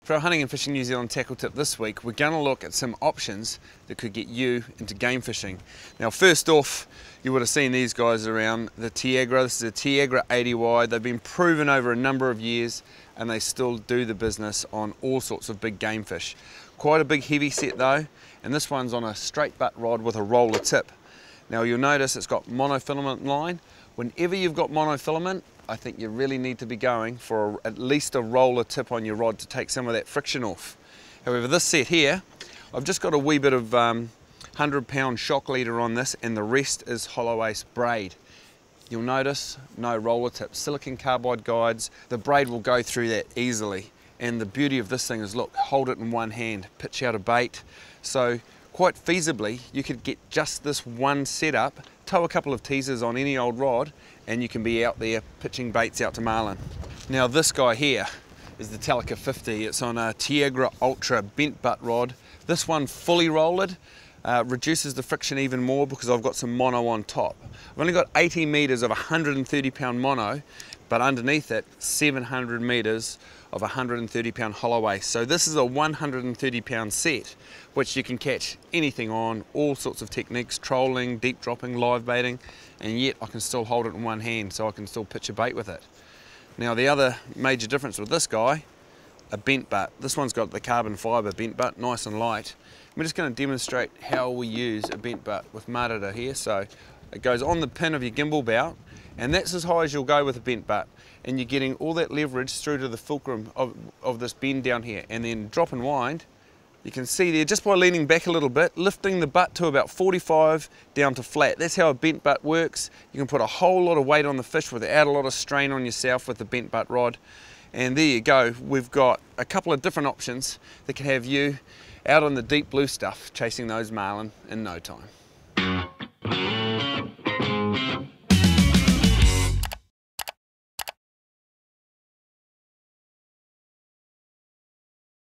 For our Hunting and Fishing New Zealand tackle tip this week, we're going to look at some options that could get you into game fishing. Now first off, you would have seen these guys around, the Tiagra. This is a Tiagra 80Y. They've been proven over a number of years and they still do the business on all sorts of big game fish. Quite a big heavy set though, and this one's on a straight butt rod with a roller tip. Now you'll notice it's got monofilament line. Whenever you've got monofilament, I think you really need to be going for at least a roller tip on your rod to take some of that friction off. However, this set here, I've just got a wee bit of 100-pound shock leader on this, and the rest is hollow ace braid. You'll notice no roller tip, silicon carbide guides. The braid will go through that easily. And the beauty of this thing is, look, hold it in one hand, pitch out a bait. So quite feasibly, you could get just this one setup, tow a couple of teasers on any old rod, and you can be out there pitching baits out to marlin. Now this guy here is the Telica 50. It's on a Tiagra Ultra bent butt rod. This one fully rollered reduces the friction even more because I've got some mono on top. I've only got 80 meters of 130-pound mono, but underneath it 700 meters of 130-pound hollow ace. So this is a 130-pound set, which you can catch anything on, all sorts of techniques, trolling, deep dropping, live baiting, and yet I can still hold it in one hand, so I can still pitch a bait with it. Now the other major difference with this guy, a bent butt. This one's got the carbon fibre bent butt, nice and light. We're just going to demonstrate how we use a bent butt with Marada here. So it goes on the pin of your gimbal bout, and that's as high as you'll go with a bent butt, and you're getting all that leverage through to the fulcrum of this bend down here, and then drop and wind. You can see there, just by leaning back a little bit, lifting the butt to about 45 down to flat. That's how a bent butt works. You can put a whole lot of weight on the fish without a lot of strain on yourself with the bent butt rod. And there you go, we've got a couple of different options that can have you out on the deep blue stuff chasing those marlin in no time.